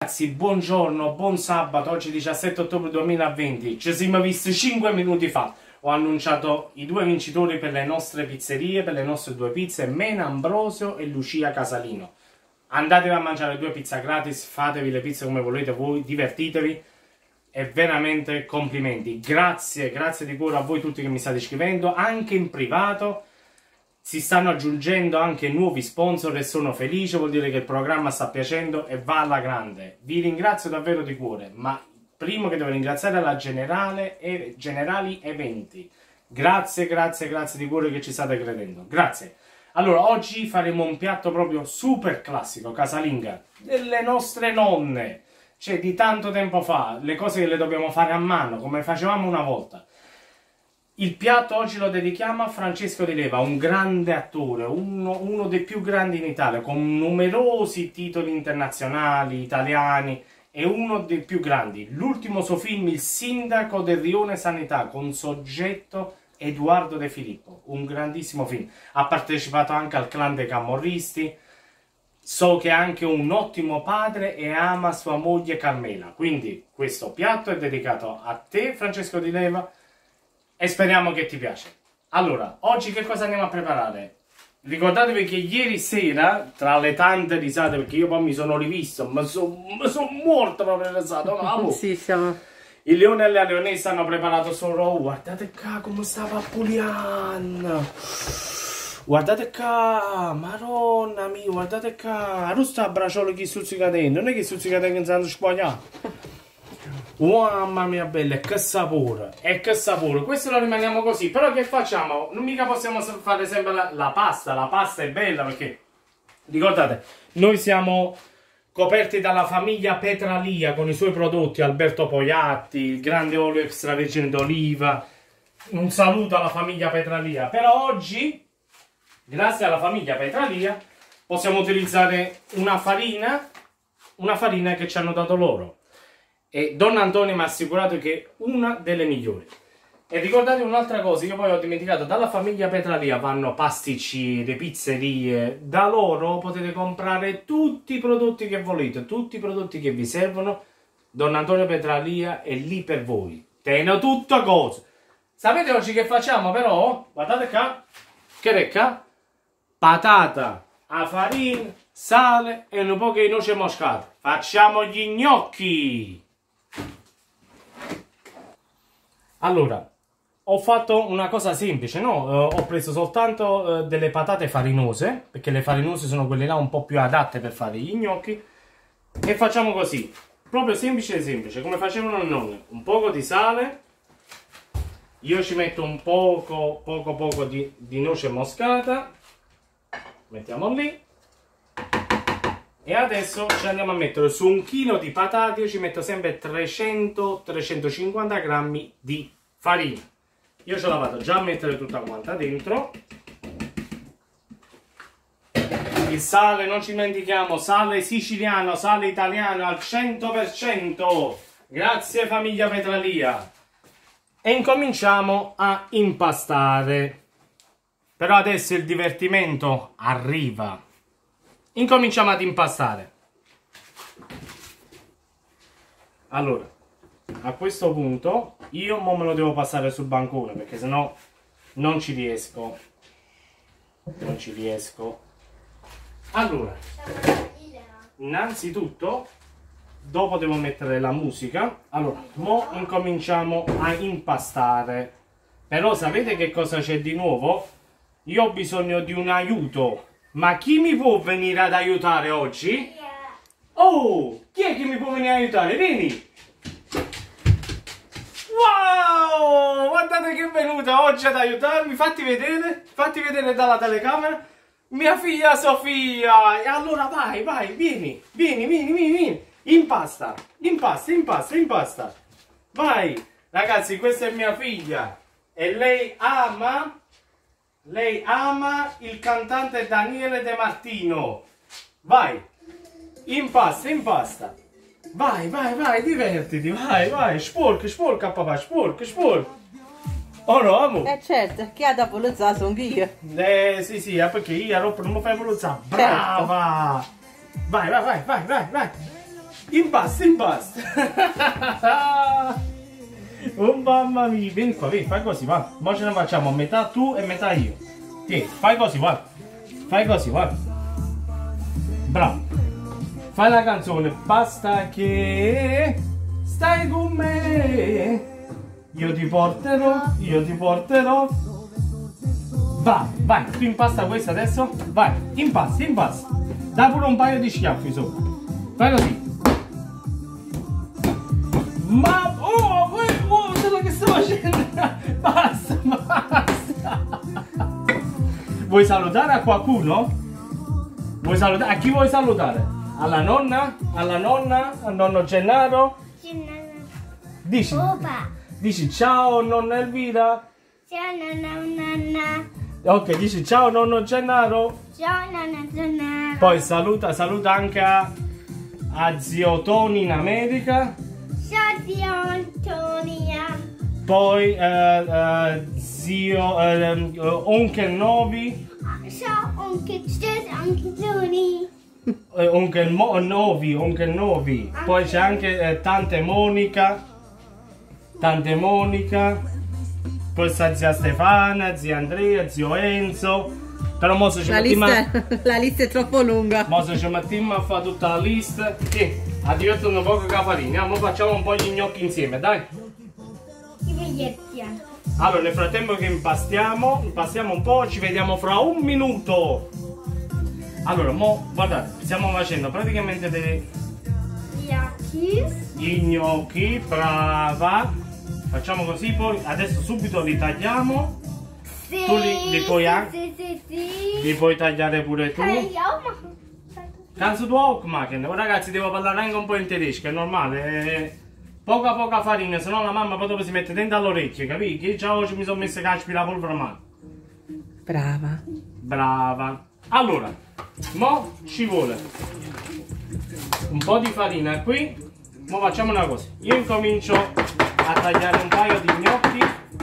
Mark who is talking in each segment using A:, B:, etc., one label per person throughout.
A: Ragazzi, buongiorno, buon sabato, oggi 17 ottobre 2020, ci siamo visti 5 minuti fa, ho annunciato i due vincitori per le nostre pizzerie, per le nostre due pizze, Mena Ambrosio e Lucia Casalino. Andatevi a mangiare due pizze gratis, fatevi le pizze come volete voi, divertitevi e veramente complimenti, grazie di cuore a voi tutti che mi state scrivendo, anche in privato. Si stanno aggiungendo anche nuovi sponsor e sono felice, vuol dire che il programma sta piacendo e va alla grande. Vi ringrazio davvero di cuore, ma primo che devo ringraziare è la Generali Eventi. Grazie di cuore che ci state credendo. Grazie. Allora, oggi faremo un piatto proprio super classico, casalinga, delle nostre nonne. Cioè, di tanto tempo fa, le cose che le dobbiamo fare a mano, come facevamo una volta. Il piatto oggi lo dedichiamo a Francesco Di Leva, un grande attore, uno dei più grandi in Italia, con numerosi titoli internazionali, italiani, e uno dei più grandi. L'ultimo suo film, Il sindaco del Rione Sanità, con soggetto Edoardo De Filippo, un grandissimo film. Ha partecipato anche al Clan dei Camorristi, so che è anche un ottimo padre e ama sua moglie Carmela. Quindi questo piatto è dedicato a te, Francesco Di Leva, e speriamo che ti piace. Allora, oggi che cosa andiamo a preparare? Ricordatevi che ieri sera, tra le tante risate, perché io poi mi sono rivisto, mi sono morto proprio risato, no?
B: Sì, siamo...
A: Il leone e la leonessa hanno preparato solo, guardate qua come stava Pulian, guardate qua, maronna mia, guardate qua, non sta a bracciolo che stuzzica dentro, non è che stuzzica dentro che stanno spogliando. Mamma mia bella, che sapore, e che sapore, questo lo rimaniamo così, però che facciamo? Non mica possiamo fare sempre la pasta è bella perché, ricordate, noi siamo coperti dalla famiglia Petralia con i suoi prodotti, Alberto Poiatti, il grande olio extravergine d'oliva, un saluto alla famiglia Petralia, però oggi, grazie alla famiglia Petralia, possiamo utilizzare una farina che ci hanno dato loro. E Donna Antonia mi ha assicurato che è una delle migliori. E ricordate un'altra cosa, io poi ho dimenticato, dalla famiglia Petralia vanno pasticcini, pizzerie, da loro potete comprare tutti i prodotti che volete, tutti i prodotti che vi servono. Donna Antonia Petralia è lì per voi. Teno tutto cosa. Sapete oggi che facciamo però? Guardate qua, che recca? Patata a farina, sale e un po' di noce moscata. Facciamo gli gnocchi! Allora, ho fatto una cosa semplice, no? Ho preso soltanto delle patate farinose, perché le farinose sono quelle là un po' più adatte per fare gli gnocchi. E facciamo così, proprio semplice, come facevano le nonne. Un poco di sale, io ci metto un poco di noce moscata, mettiamo lì. E adesso ci andiamo a mettere su un chilo di patate, io ci metto sempre 300-350 grammi di farina. Io ce la vado già a mettere tutta quanta dentro. Il sale, non ci dimentichiamo, sale siciliano, sale italiano al 100%. Grazie famiglia Petralia. E incominciamo a impastare. Però adesso il divertimento arriva. Incominciamo ad impastare. Allora, a questo punto io mo me lo devo passare sul bancone perché sennò non ci riesco. Allora, innanzitutto, dopo devo mettere la musica. Allora, mo incominciamo a impastare. Però sapete che cosa c'è di nuovo? Io ho bisogno di un aiuto. Ma chi mi può venire ad aiutare oggi? Oh, chi è che mi può venire ad aiutare? Vieni! Wow! Guardate che è venuta oggi ad aiutarmi. Fatti vedere dalla telecamera. Mia figlia Sofia! E allora vai, vieni. Impasta. Vai! Ragazzi, questa è mia figlia. E lei ama il cantante Daniele De Martino. Vai, impasta. Vai, divertiti, vai. Sporca papà, sporca. Oh no, amo.
B: certo, chi ha da poluzzare sono io.
A: Sì, perché io non mi fai poluzzare. Brava. Vai. Impasta, impasta. Oh mamma mia, vieni qua, vieni, fai così, va. Ora ce ne facciamo metà tu e metà io. Tieni, fai così, va. Fai così, va. Bravo. Fai la canzone, basta che stai con me. Io ti porterò, io ti porterò. Vai, vai, tu impasta questa adesso. Vai, impasta, impasta. Dai pure un paio di schiaffi sopra. Fai così. Ma oh, guarda che sto facendo. Basta, basta. Vuoi salutare a qualcuno? Vuoi salutare? A chi vuoi salutare? Alla nonna? Alla nonna? Al nonno Gennaro? Dici, dici ciao nonna Elvira.
C: Ciao nonna.
A: Ok, dici ciao nonno Gennaro.
C: Ciao nonna Gennaro.
A: Poi saluta anche a zio Tony in America.
C: Ciao zio Antonia.
A: Poi zio Onkel Novi.
C: Ciao Onkel Tony.
A: Onkel Novi. Poi c'è anche tante Monica. Tante Monica. Poi sta zia Stefana, zia Andrea, zio Enzo. Però mo se ci mettiamo
B: La lista è troppo lunga.
A: mo se ci mettiamo a fare tutta la lista. Sì, a divertirmi un po' con la farina. Ora facciamo un po' gli gnocchi insieme, dai.
C: I biglietti.
A: Allora, nel frattempo che impastiamo un po', ci vediamo fra un minuto. Allora, mo, guardate, stiamo facendo praticamente gli gnocchi, brava. Facciamo così, poi adesso subito li tagliamo.
C: Sì,
A: Tu li puoi anche.
C: sì.
A: Li puoi tagliare pure tu. Kannst du auch machen? Oh, ragazzi, devo parlare anche un po' in tedesco, è normale. Poca farina, se no la mamma poi dopo si mette dentro all'orecchio, capisci? Io già oggi mi sono messo caspi la polvere a mano.
B: Brava.
A: Brava. Allora, mo ci vuole un po' di farina qui. Mo facciamo una cosa. Io incomincio a tagliare un paio di gnocchi.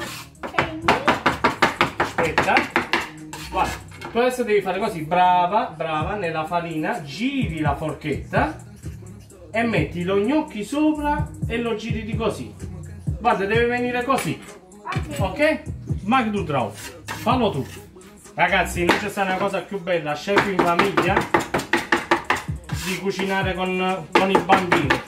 A: Aspetta. Guarda, tu adesso devi fare così. Brava, brava, nella farina. Giri la forchetta e metti lo gnocchi sopra e lo giri di così. Guarda, deve venire così. Ok? Mag tu drauf. Fallo tu. Ragazzi, non c'è stata una cosa più bella, chef in famiglia, di cucinare con i bambini.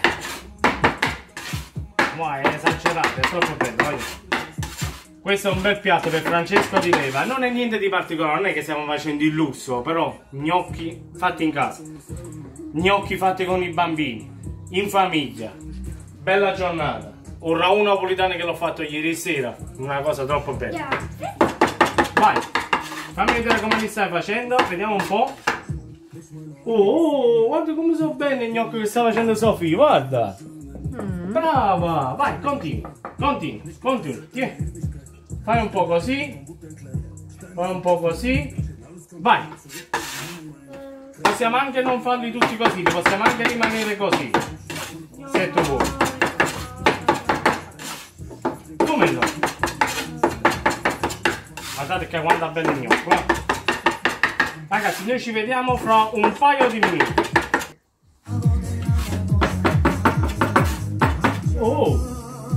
A: Wow, è esagerato, è troppo bello, voglio. Questo è un bel piatto per Francesco di Leva. Non è niente di particolare, non è che stiamo facendo il lusso, però gnocchi fatti in casa. Gnocchi fatti con i bambini, in famiglia. Bella giornata. Un ragù napolitano che l'ho fatto ieri sera, una cosa troppo bella. Vai, fammi vedere come li stai facendo, vediamo un po'. Oh, guarda come sono bene i gnocchi che sta facendo Sofì, guarda. Brava, vai, continua. Tieni. Fai un po' così, vai. Possiamo anche non farli tutti così, possiamo anche rimanere così, se tu vuoi. Come no? Guardate che guarda bene il gnocco, eh? Ragazzi, noi ci vediamo fra un paio di minuti. Oh!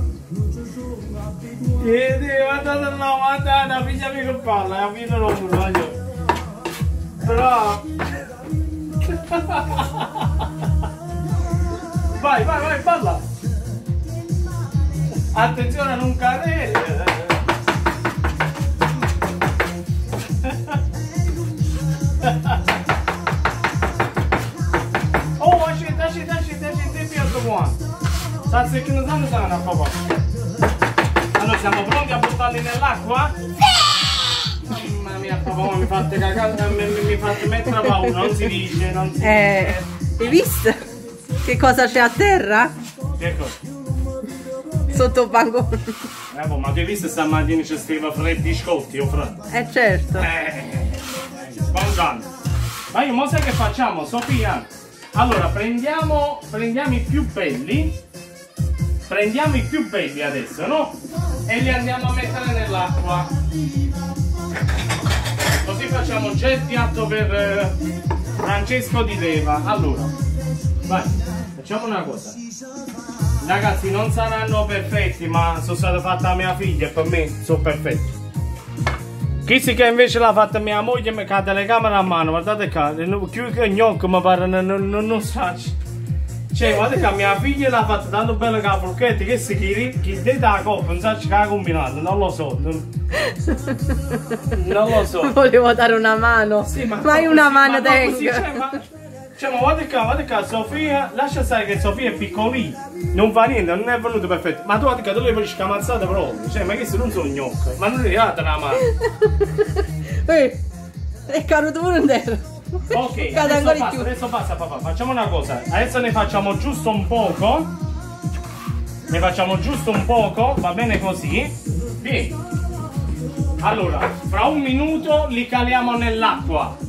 A: Guarda, pigliami col palla, capito? Non lo voglio. Bravo! Vai, balla! Attenzione a non cadere! Oh, accetti, tempi altro buono! Sta secchino sana, papà! Allora, siamo pronti a buttarli nell'acqua? Sì! Mamma mia, papà, mi fate cagare, mi fate mettere paura, non si dice,
B: Hai visto? Che cosa c'è a terra?
A: Che cosa?
B: Sotto il bancone.
A: Ma tu hai visto stamattina c'è stava freddi scotti, fratello?
B: Certo.
A: Spongiando. Ma io mo sai che facciamo, Sofia? Allora, prendiamo i più belli. Prendiamo i più belli adesso, no? E li andiamo a mettere nell'acqua. Così facciamo già il piatto per Francesco di Leva. Allora, vai. facciamo una cosa. Ragazzi, non saranno perfetti, ma sono state fatte a mia figlia e per me sono perfetti. Chi si che invece l'ha fatta mia moglie mi cade le camere a mano, guardate qua, più che gnocco mi pare non sa. Cioè, guardate che mia figlia l'ha fatta tanto bella che la forchetta, che si chi te da coppa, non sa che ha combinato, non lo so. Non lo so.
B: Volevo dare una mano.
A: Sì, ma
B: hai una mano tengo.
A: Cioè, ma guarda qua, Sofia, lascia stare che Sofia è piccolina, non fa niente, non è venuto perfetto. Ma tu guarda che tu le fai scamazzate proprio, cioè, ma che se non sono gnocche, ma non è data la mano.
B: È caduto pure un terra.
A: Ok, adesso basta papà, facciamo una cosa, adesso ne facciamo giusto un poco. Ne facciamo giusto un poco, va bene così? Vieni. Allora, fra un minuto li caliamo nell'acqua.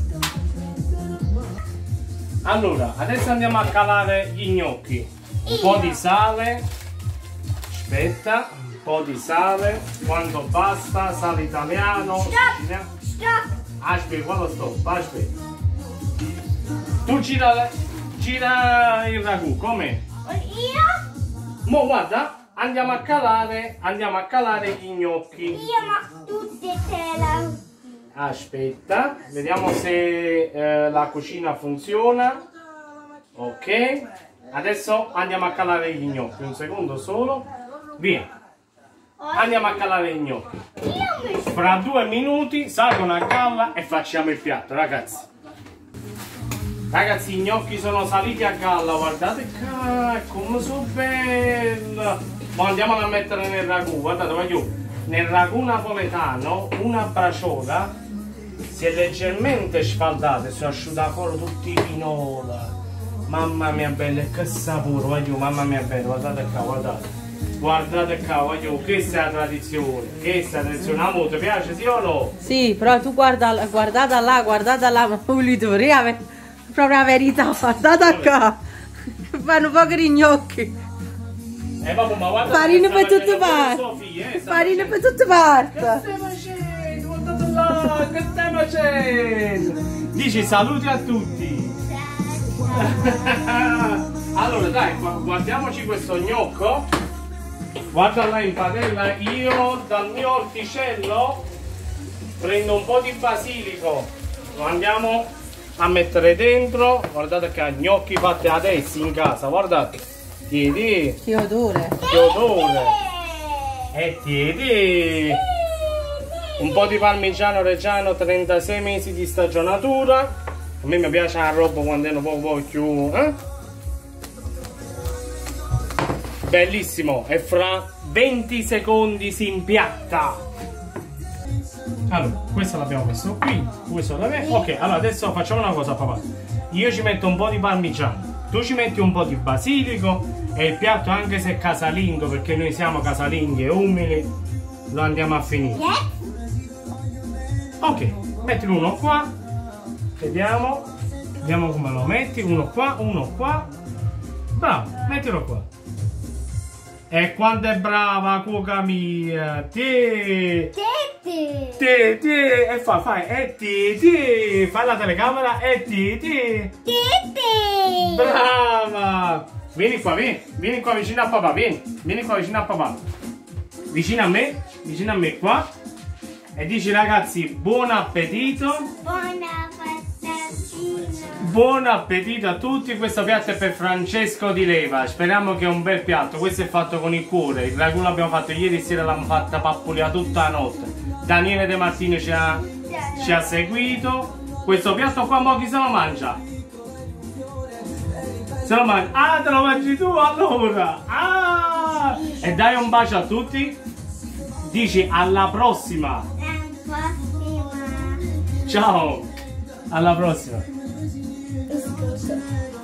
A: Allora, adesso andiamo a calare gli gnocchi. Un po' di sale. Aspetta, un po' di sale. Quanto basta? Sale italiano.
C: Stop.
A: Aspetta, quando stop? Aspetta. Tu gira il ragù, com'è?
C: Io?
A: Mo guarda, andiamo a calare gli gnocchi.
C: Io ma tutte tela.
A: Aspetta, vediamo se la cucina funziona. Ok, adesso andiamo a calare gli gnocchi. Un secondo solo. Via. Andiamo a calare gli gnocchi. Fra 2 minuti salgono a galla e facciamo il piatto, ragazzi. Ragazzi, i gnocchi sono saliti a galla, guardate come sono belli. Ma andiamoli a mettere nel ragù, guardate, voglio. Nel ragù napoletano una braciola si è leggermente sfaldata e sono asciuttati fuori tutti i pinola. Mamma mia bella, che sapore, voglio, mamma mia bella, guardate qua, guardate. Guardate qua, voglio, questa è la tradizione, amo, ti piace sì o no?
B: Sì, però tu guardata là, ma l'uditoria, proprio la verità, guardate qua. Fanno pochi di gnocchi.
A: Vabbè, ma guarda,
B: farina per tutte parti. Farina per tutte parti.
A: Che stai facendo? Guardate là, che stai facendo? Dici saluti a tutti. Allora dai, guardiamoci questo gnocco. Guarda là in padella, io dal mio orticello prendo un po' di basilico, lo andiamo a mettere dentro. Guardate che gnocchi fatti adesso in casa, guardate. Tiedi.
B: Che odore.
A: Che odore. E tiedi. Un po' di parmigiano reggiano, 36 mesi di stagionatura. A me mi piace la roba quando è un po' più... Bellissimo. E fra 20 secondi si impiatta. Allora, questo l'abbiamo messo qui. Questo l'abbiamo... Ok, allora adesso facciamo una cosa, papà. Io ci metto un po' di parmigiano. Tu ci metti un po' di basilico. E il piatto, anche se è casalingo, perché noi siamo casalinghi e umili, lo andiamo a finire. Ok, metti uno qua. Vediamo come lo metti. Uno qua. Bravo, mettilo qua. E quanto è brava cuoca mia. Te. E fai. E fai la telecamera. E te. Brava. Vieni qua vicino a papà, vieni qua vicino a papà. Vicino a me qua. E dici ragazzi, buon appetito. Buon appetito a tutti. Questo piatto è per Francesco di Leva. Speriamo che è un bel piatto. Questo è fatto con il cuore. Il ragù l'abbiamo fatto ieri sera, l'abbiamo fatta pappulia tutta la notte. Daniele De Martino ci ha seguito. Questo piatto qua mo chi se lo mangia? Se lo mangia. Ah, te lo mangi tu allora. Ah! E dai un bacio a tutti. Dici alla prossima. Ciao. Alla prossima.